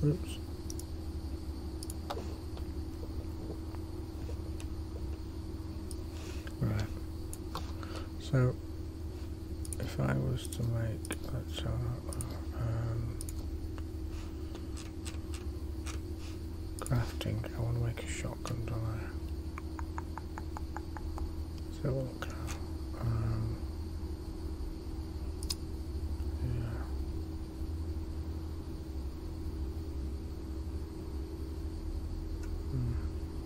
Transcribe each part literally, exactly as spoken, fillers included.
Oops. Right. So, if I was to make, let's have um, crafting, I want to make a shotgun, don't I? So look, um, yeah. Hmm.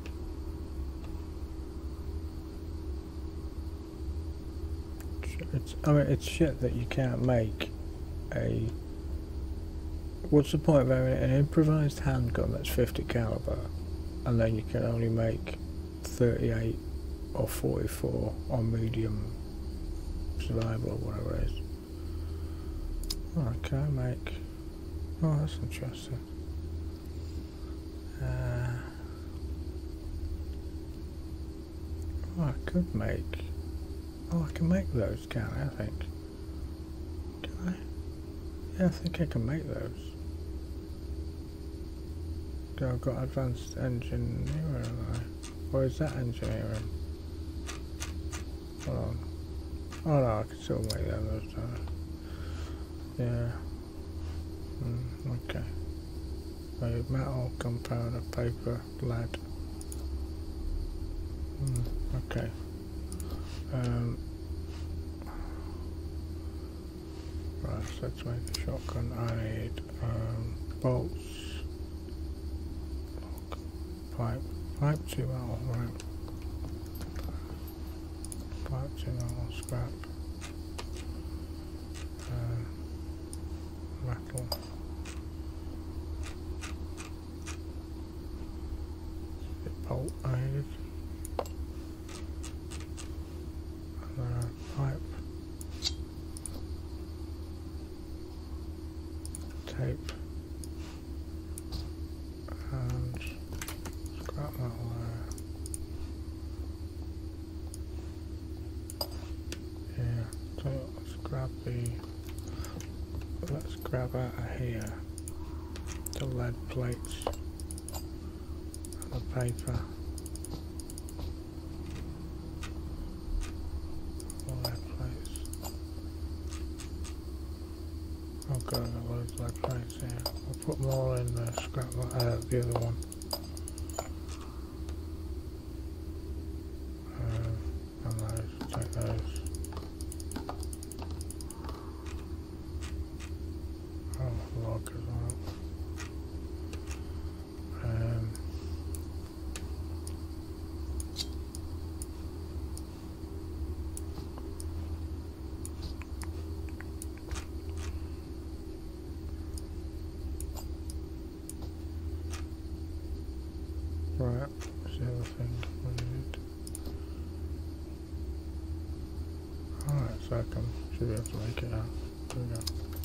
It's, I mean, it's shit that you can't make a. What's the point of having an improvised handgun that's fifty caliber, and then you can only make thirty-eight or forty-four on medium survival or whatever it is. Alright, can I make... Oh, that's interesting. Uh, oh, I could make... Oh, I can make those, can't I, I think? Can I? Yeah, I think I can make those. So I've got advanced engineering, have I? Or is that engineering? Hold on. Oh no, I can still make those, don't I? Yeah. Mm, okay. So metal, gunpowder, paper, lead. Mm, okay. Um, right, so to make a shotgun, I need um, bolts, pipe, pipe two metal, right? Pipe two metal, scrap, um, metal. Bolt I needed. Uh, pipe, tape, and scrap metal there. Yeah, so let's grab the, let's grab out of here the lead plates and the paper. Oh god, I've got loads of lead plates here. I'll put them all in the scrap, uh, the other one. Uh, and those, take those. Oh, log as well. Um, Right, that's the other thing we need. Alright, so I can, should be able to make it out. There we go.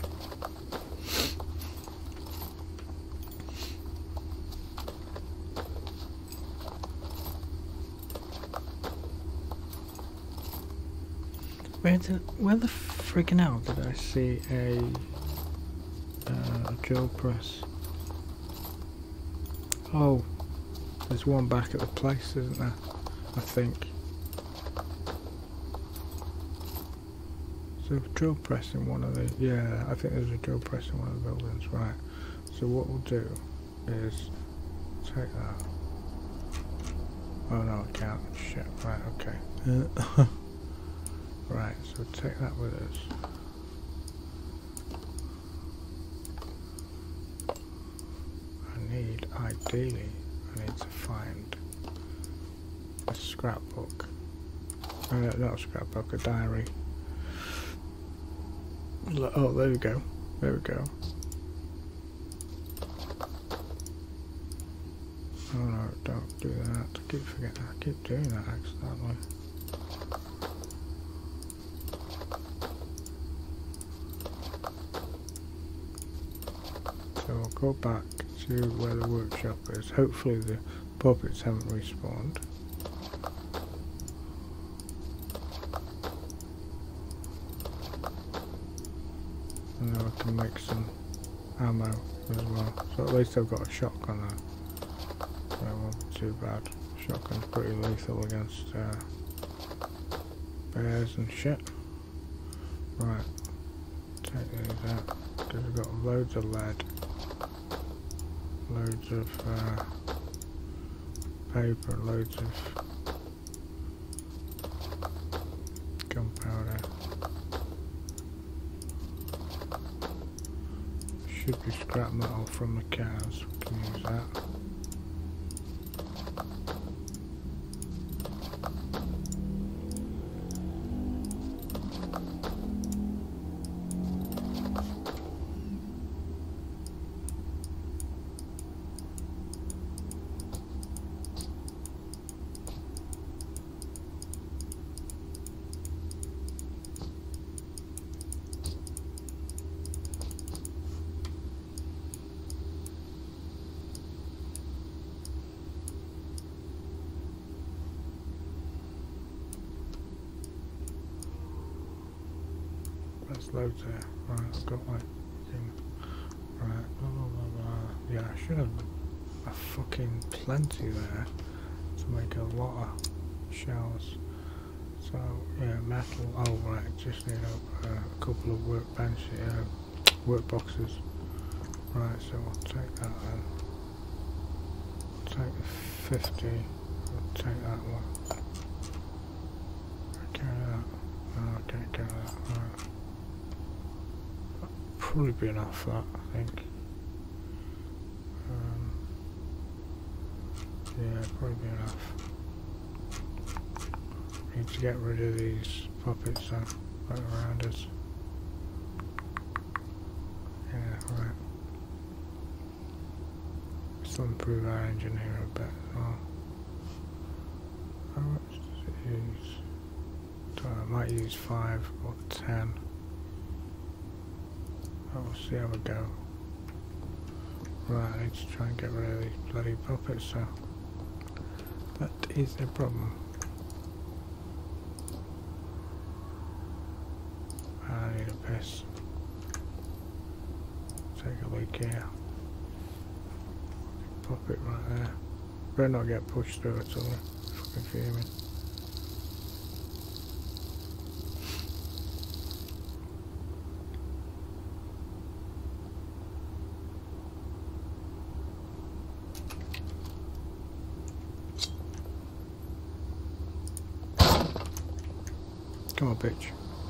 Where did, where the friggin' hell did I see a, uh, a drill press? Oh. There's one back at the place, isn't there? I think. So a drill press in one of the... Yeah, I think there's a drill press in one of the buildings, right. So what we'll do is take that. Oh no, I can't. Shit, right, okay. Uh, right, so take that with us. I need, ideally, I need to find a scrapbook. Uh, not a scrapbook, a diary. Oh, there we go. There we go. Oh no, don't do that. I keep forgetting. I keep doing that accidentally. So I'll go back to where the workshop is. Hopefully the puppets haven't respawned. And now I can make some ammo as well. So at least I've got a shotgun now. So it won't be too bad. Shotgun's pretty lethal against uh, bears and shit. Right, take these out. Because we've got loads of lead. Loads of uh, paper, loads of gunpowder. Should be scrap metal from the cars, we can use that. There's loads there. Right, I've got like, right, blah, blah, blah, blah. Yeah, I should have a fucking plenty there to make a lot of shells. So, yeah, metal. Oh, right, just need a, uh, a couple of workbenches, uh, work boxes. Right, so I'll take that then. I'll take the fifty. I'll take that one. I'll carry that. No, I can't carry that. Right. Probably be enough for that, I think. Um, yeah, probably be enough. Need to get rid of these puppets that are around us. Yeah, right. Still improve our engine here a bit as well. How much does it use? So I might use five or ten. We'll see how we go. Right, I need to try and get rid of these bloody puppets, so that is a problem. I need a piss. Take a look here. Puppet right there. Better not get pushed through at all. Fucking fuming. Come on, bitch.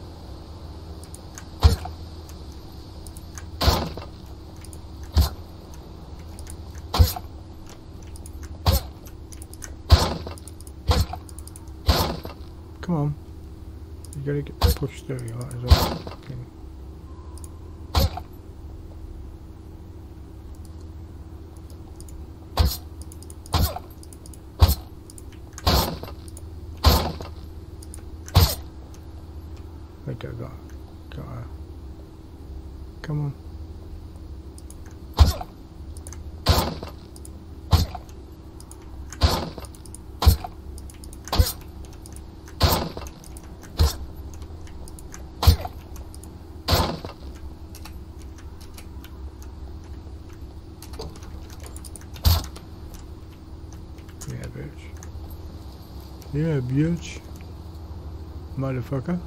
Come on. You gotta get pushed through, you might as well. Fucking I think I got, got a, come on. Yeah, bitch. Yeah, bitch. Motherfucker.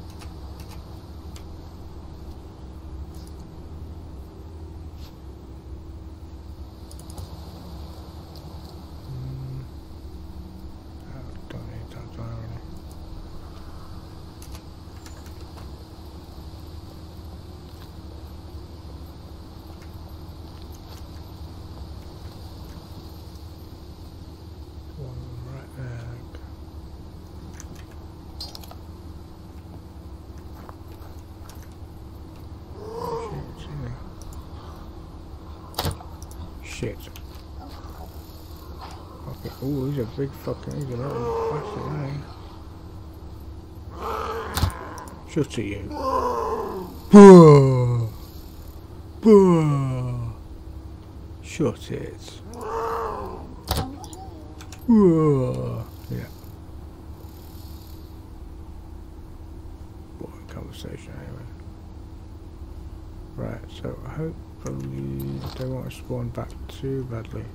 Shit. Okay. Oh, he's a big fucking, he's a little bastard, isn't he? Shut at you. Boo! Boo! Shut it. Boo! Yeah. Boring conversation anyway. Right, so hopefully they won't spawn back too badly.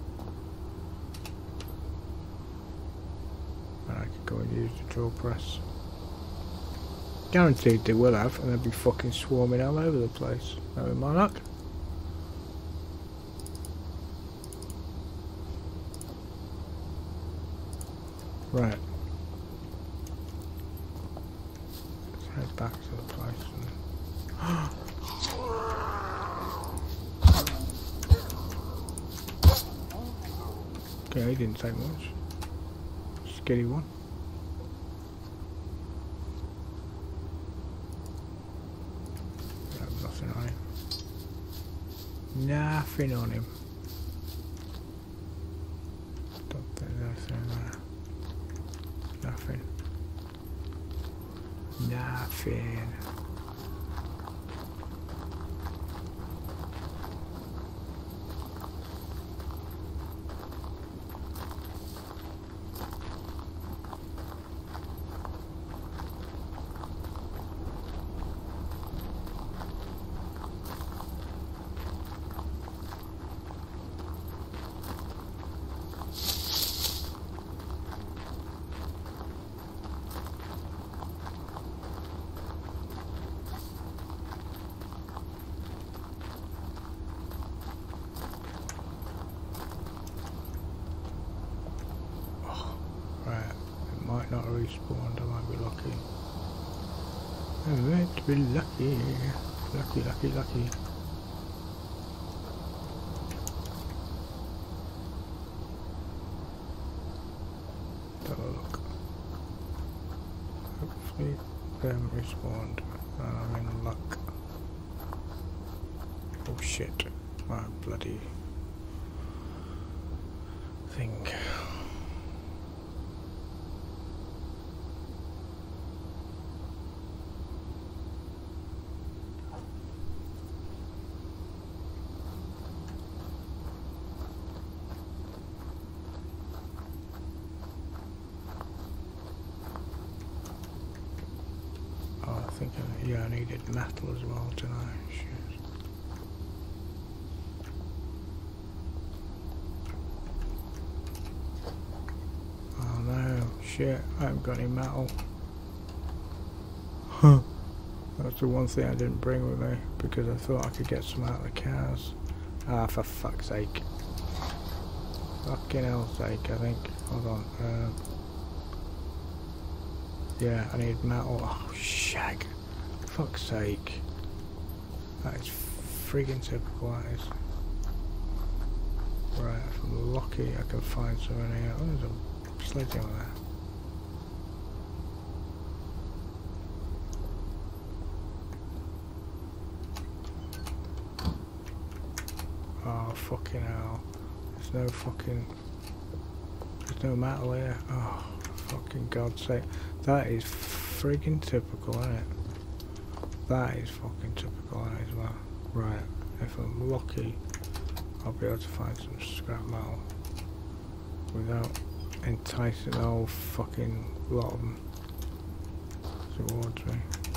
And I could go and use the drill press. Guaranteed they will have, and they'll be fucking swarming all over the place. Knowing my luck. Right. Let's head back to the place. And okay, he didn't take much. Skitty one. Nothing on him. Nothing on him. Don't think there's anything there. Nothing. Nothing. Not respawned, I might be lucky. I might be lucky. Lucky, lucky, lucky. Have a look. Hopefully they haven't respawned and I'm in luck. Oh shit. My bloody thing. Yeah, I needed metal as well tonight. Shit. Oh no, shit, I haven't got any metal. Huh. That's the one thing I didn't bring with me because I thought I could get some out of the cars. Ah, for fuck's sake. Fucking hell's sake, I think. Hold on. Um, yeah, I need metal. Oh, shag. Fuck's sake. That is friggin' typical, that is. Right, if I'm lucky I can find some in here. Oh, there's a sledgehammer there. Oh, fucking hell. There's no fucking... There's no metal here. Oh, fucking God's sake. That is friggin' typical, isn't it? That is fucking typical as well. Right, if I'm lucky, I'll be able to find some scrap metal without enticing the whole fucking lot of them towards me.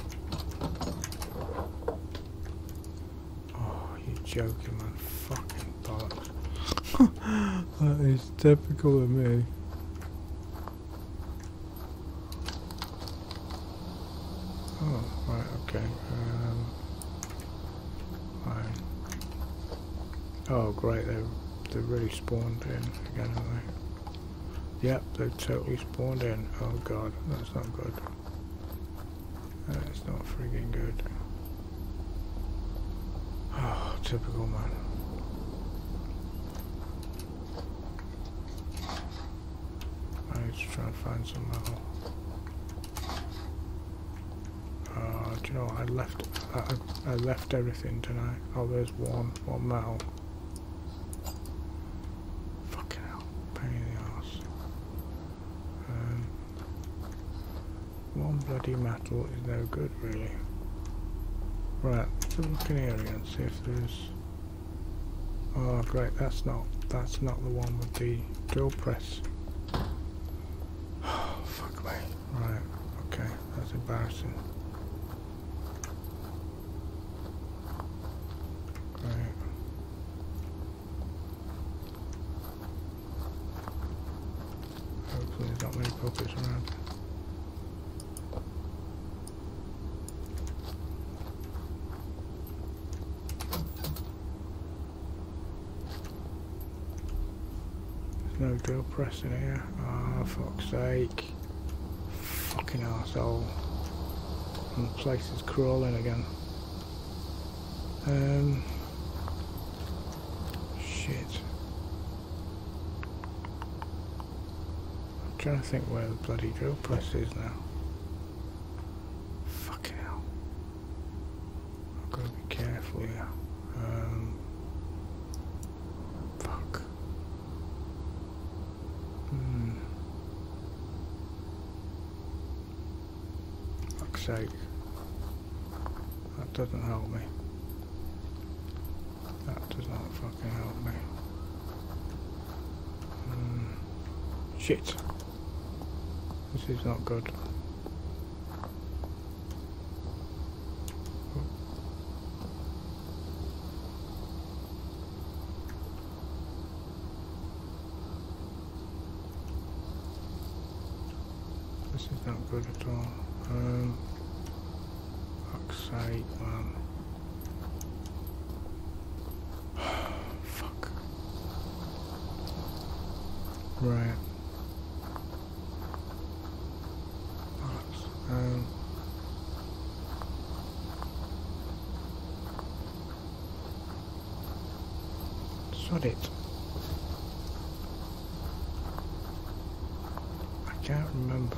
Oh, you're joking, man. Fucking bollocks. That is typical of me. Oh, right, okay. Um, fine. Oh, great, they're, they're really spawned in again, aren't they? Yep, they've totally spawned in. Oh god, that's not good. That's not friggin' good. Oh, typical, man. I need to try and find some metal. Uh, do you know what? I left. I, I left everything tonight. Oh, there's one. One metal. Fucking hell! Pain in the arse. Um, one bloody metal is no good, really. Right. Let's have a look in here again. See if there's. Oh, great. That's not. That's not the one with the drill press. Oh, fuck me. Right. Okay. That's embarrassing. fuckers around. There's no drill press in here. Oh, fuck's sake. Fucking arsehole. And the place is crawling again. Um. Shit. I'm trying to think where the bloody drill press is now. Fucking hell. I've got to be careful here. Um. Fuck. Hmm. Fuck's sake. That doesn't help me. That does not fucking help me. Mm. Shit. This is not good. Oh. This is not good at all. Um, fuck's sake, man. Right. Um. Sod it. I can't remember.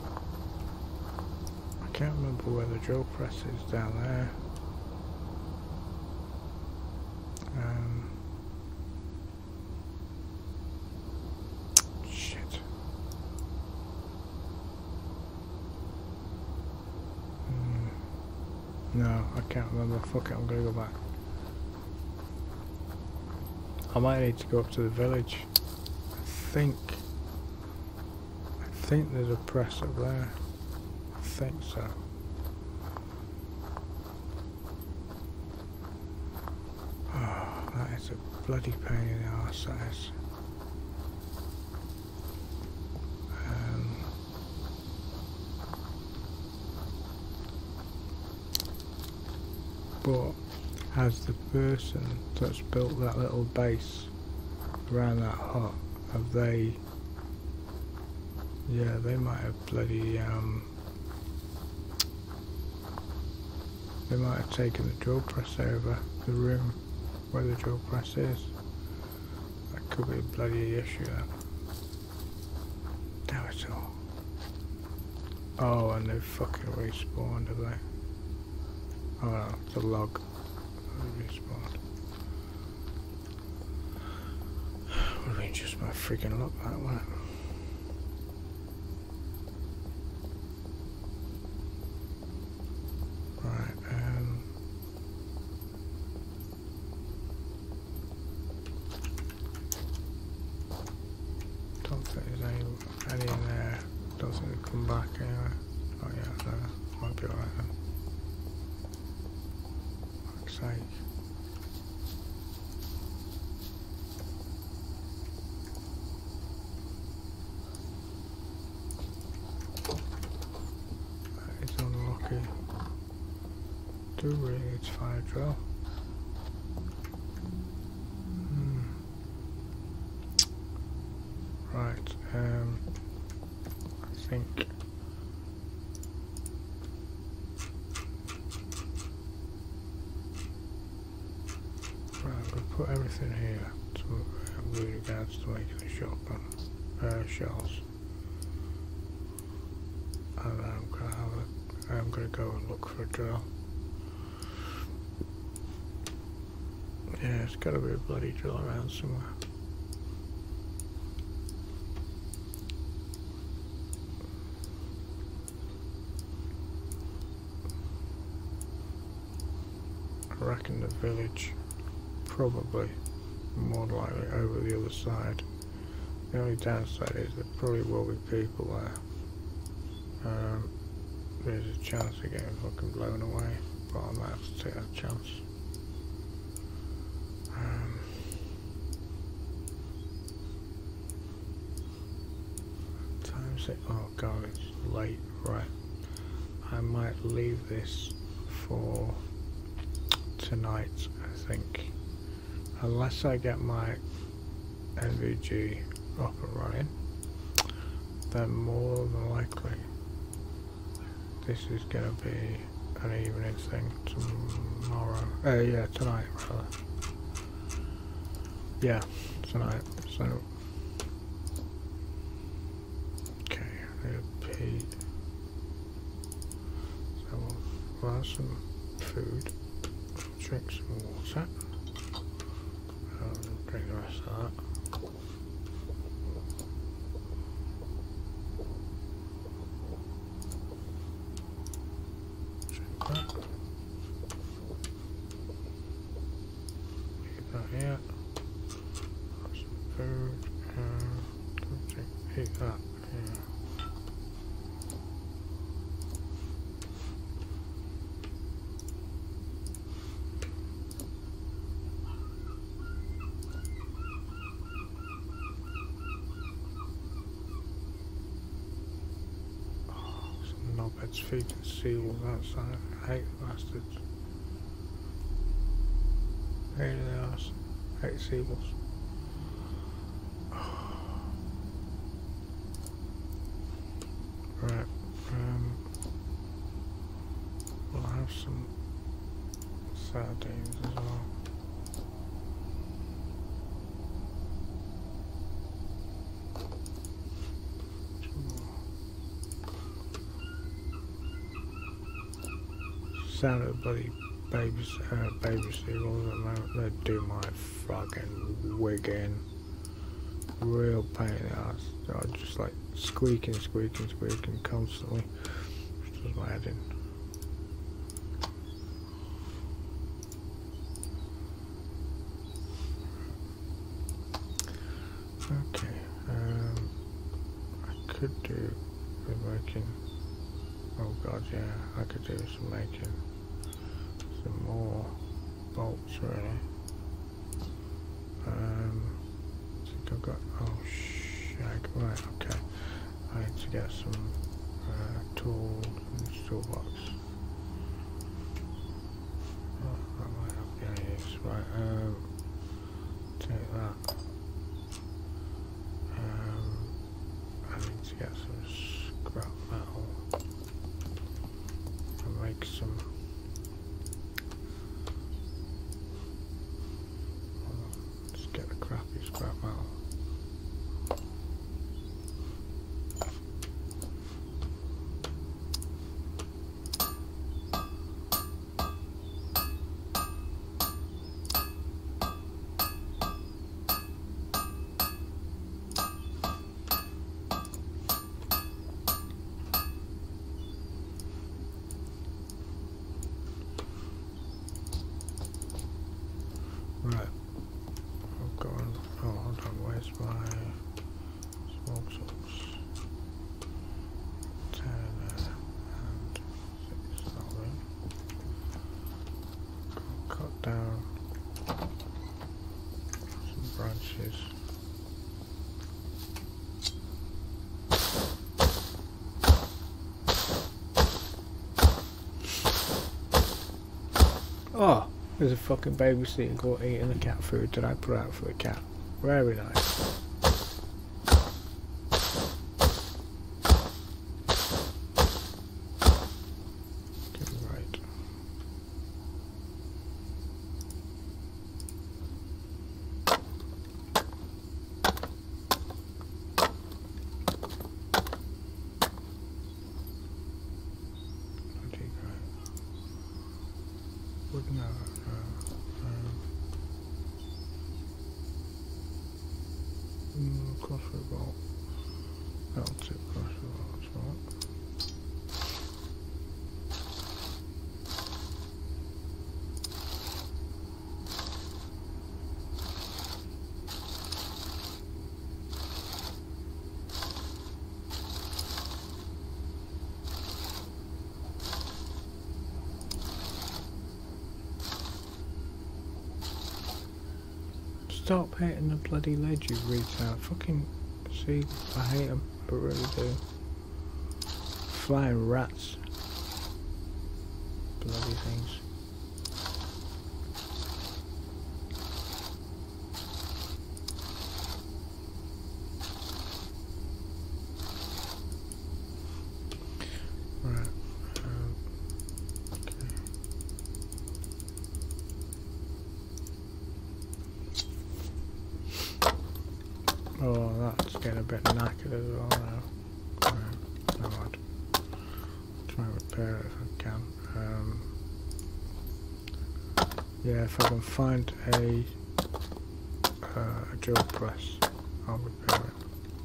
I can't remember where the drill press is down there. Um. No, I can't remember. Fuck it, I'm gonna go back. I might need to go up to the village. I think... I think there's a press up there. I think so. Oh, that is a bloody pain in the arse, that is. But has the person that's built that little base around that hut, have they, yeah, they might have bloody, um, they might have taken the drill press over the room where the drill press is. That could be a bloody issue, that. Damn it all. Oh, and they've fucking respawned, have they? Oh no, it's a log. Respawned. Would have been just my freaking luck, that, wouldn't it? Right, um... don't think there's any, any in there. Don't think they come back anyway. Oh yeah, no, might be alright then. Sake. That is unlucky. Do really need to fire drill. Hmm. Right, um I think put everything here to, uh, with regards to making the shop and uh, shells, and then I'm gonna have a, I'm gonna go and look for a drill. Yeah, it's gotta be a bloody drill around somewhere. I reckon the village. Probably more likely over the other side. The only downside is there probably will be people there. Um, there's a chance of getting fucking blown away, but I might have to take that chance. Um, time is it? Oh god, it's late. Right. I might leave this for tonight, I think. Unless I get my N V G up and running, then more than likely this is going to be an evening thing tomorrow. Uh, yeah, tonight rather. Yeah, tonight. So, okay, I need a pee. So we'll, we'll have some food, drink some water, um, drink the rest of that. Leave that here. Have some food and drink, eat that here. Knobheads feeding seals outside. I hate the bastards. Hate the arse. Hate seagulls. Right. Um, we'll have some sardines as well. Sound of bloody babies, uh, baby seagulls at the moment. They do my fucking wig in. Real pain in the ass. They're just like squeaking, squeaking, squeaking constantly. Which does my head in. Okay. Um, I could do with making. Oh god, yeah, I could do some making some more bolts really. Um, I think I've got, oh shag, right, okay. I need to get some uh, tools in the toolbox. Oh, that might not be any use, right, um, take that. Um, I need to get some scrap metal. Make some let's get the crappy scrap metal. Right, I've got on, oh hold on, where's my small tools? ten uh, and six, sorry. Cut down some branches. Oh! There's a fucking baby seagull eating the cat food that I put out for the cat. Very nice. Get it right. Bloody great. Wouldn't know. Mm, crossbow bolt. That'll tip crossbow bolt as well. Stop hitting the bloody ledge, you retard. Fucking see, I hate them. I really do. Flying rats. Bloody things. Right. Um, okay. Oh, that's getting a bit knackered as well now. Right. No, I'll try and repair it if I can. Um, yeah, if I can find a, uh, a drill press, I'll repair it.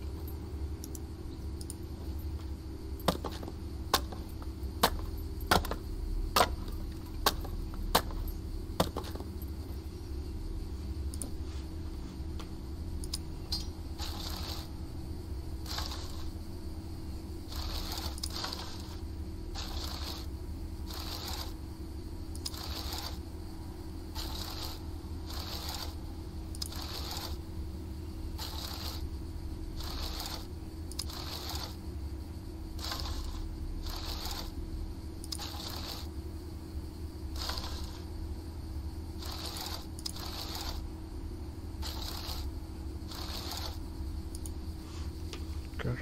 Good.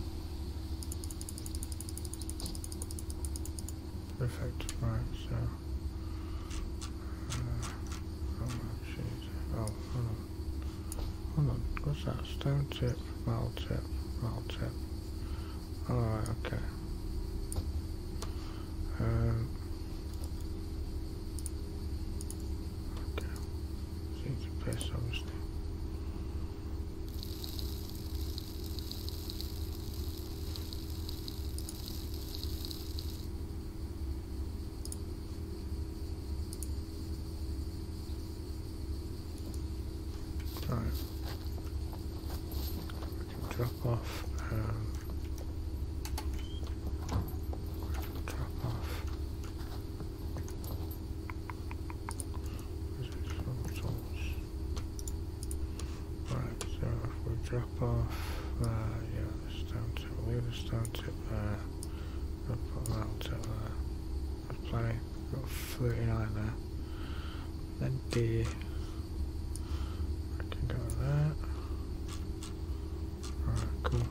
Perfect. Right, so. Uh, oh, jeez. Oh, hold on. Hold on. What's that? Stone tip, metal tip, metal tip. Alright, okay. Um. Okay. Seeds of piss, obviously. Right, we can drop off, um, drop off, tools. Right, so if we drop off, uh, yeah, the stone tip, we'll leave the stone tip there, we'll put that on tip there, there's plenty, we've got thirty-nine there, then D. Got that. Alright, cool.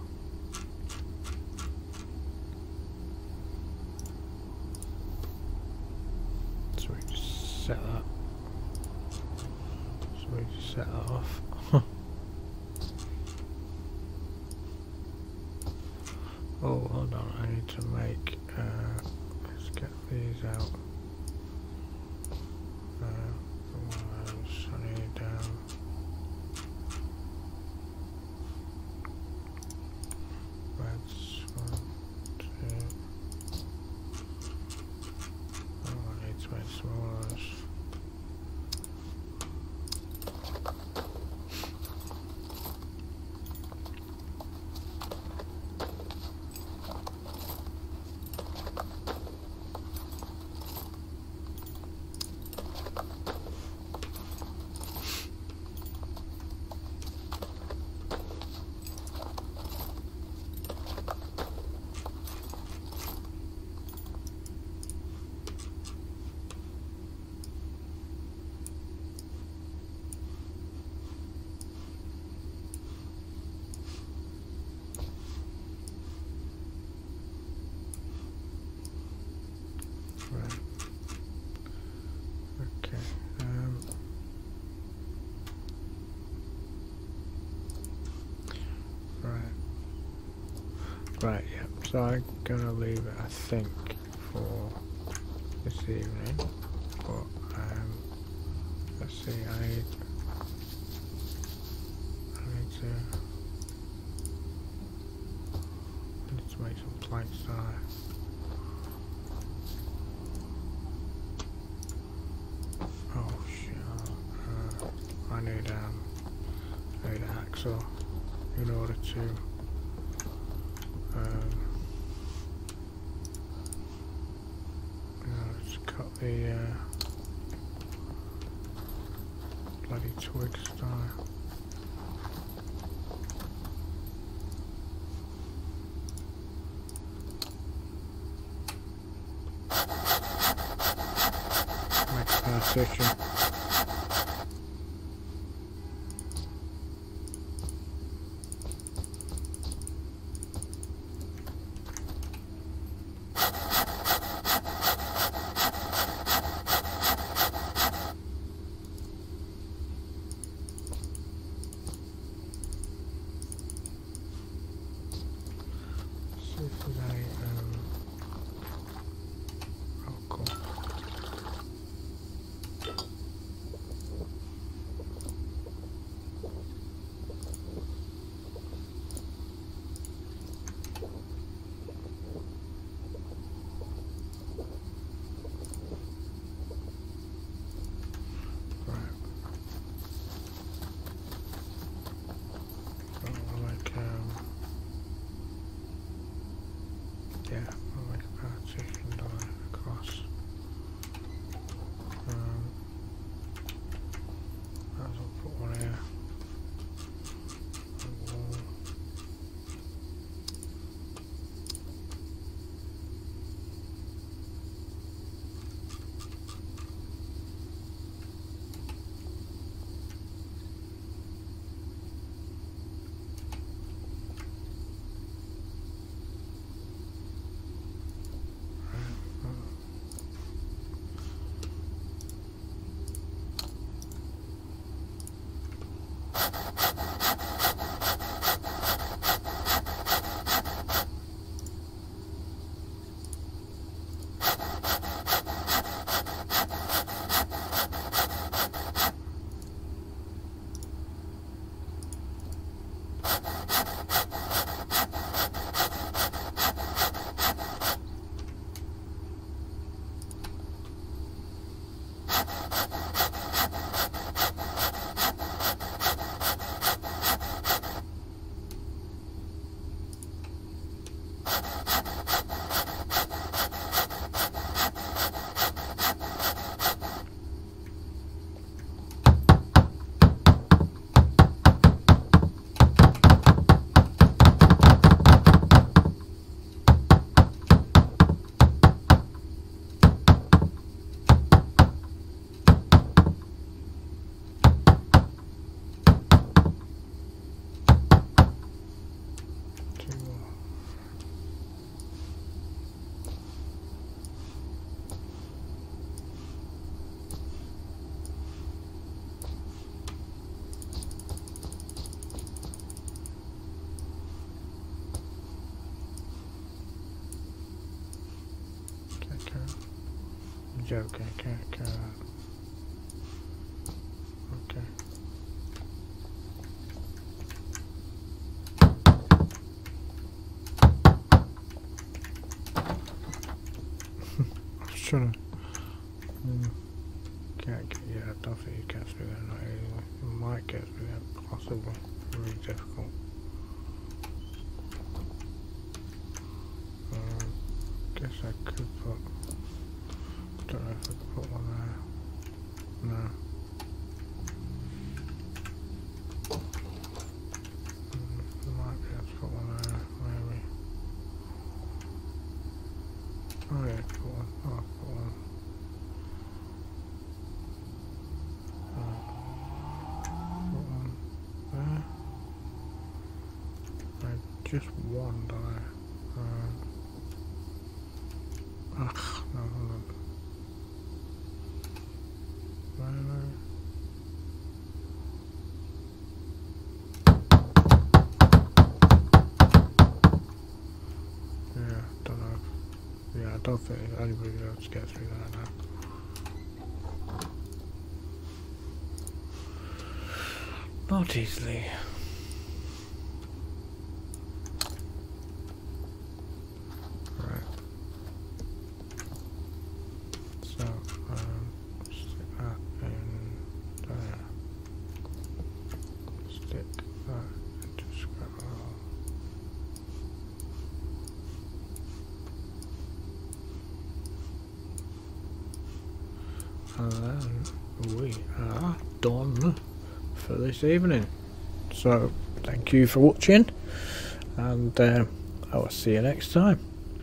So we just set that. So we just set that off. Oh, hold on, I need to make, uh, let's get these out. Uh, the ones I need, um, Right, yeah, so I'm gonna leave it, I think, for this evening, but, um, let's see, I need, I need to, I need to make some planks, don't I? Oh shit, uh, I need, um, I need a hacksaw in order to, Um, let's cut the uh, bloody twig style. partition. Okay, okay, okay. Okay. I was trying to. Um, can't get. Yeah, I don't think you can through that. Not easily. You might get through that, possibly. Really difficult. Um, guess I could put. Don't know if I could put one there. No. Mm, might be able to put one there, maybe. Oh yeah, put one. Oh, I'll put one. Uh, put one there. I just one, don't I? Um, ugh, no, hold on. Yeah, don't know. Yeah, I don't think anybody else gets through that now. Not easily. Right. So, um, stick that in there. Stick that into scroll. And then we are done for this evening. So, thank you for watching, and uh, I will see you next time.